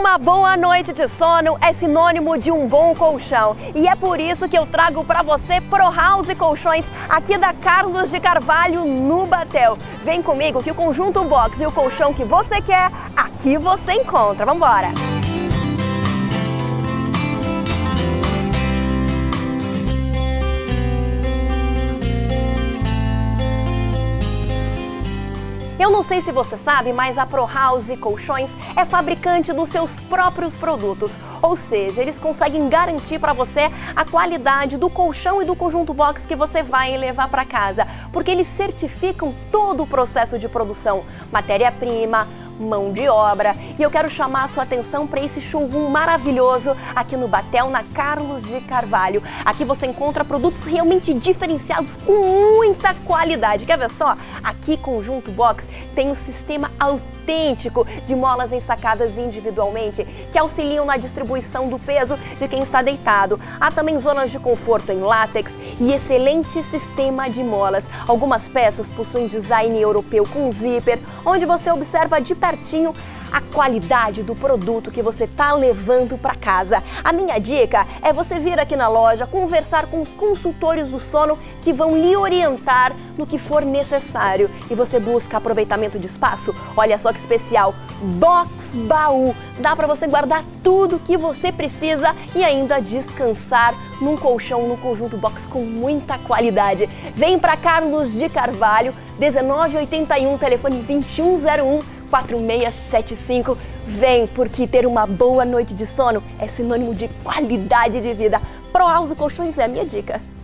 uma boa noite de sono é sinônimo de um bom colchão. E é por isso que eu trago para você Pro House Colchões aqui da Carlos de Carvalho no Batel. Vem comigo que o conjunto box e o colchão que você quer, aqui você encontra. Vambora! Eu não sei se você sabe, mas a Pro House Colchões é fabricante dos seus próprios produtos. Ou seja, eles conseguem garantir para você a qualidade do colchão e do conjunto box que você vai levar para casa. Porque eles certificam todo o processo de produção, matéria-prima, mão de obra. E eu quero chamar a sua atenção para esse showroom maravilhoso aqui no Batel, na Carlos de Carvalho. Aqui você encontra produtos realmente diferenciados com muita qualidade. Quer ver só? Aqui, Conjunto Box tem um sistema autêntico de molas ensacadas individualmente que auxiliam na distribuição do peso de quem está deitado. Há também zonas de conforto em látex e excelente sistema de molas. Algumas peças possuem design europeu com zíper, onde você observa de pertinho a qualidade do produto que você está levando para casa. A minha dica é você vir aqui na loja, conversar com os consultores do sono que vão lhe orientar no que for necessário. E você busca aproveitamento de espaço? Olha só que especial! Box Baú! Dá para você guardar tudo que você precisa e ainda descansar num colchão, no conjunto box com muita qualidade. Vem para Carlos de Carvalho, 1981, telefone 2101-4675. Vem, porque ter uma boa noite de sono é sinônimo de qualidade de vida. Pro House Colchões é a minha dica.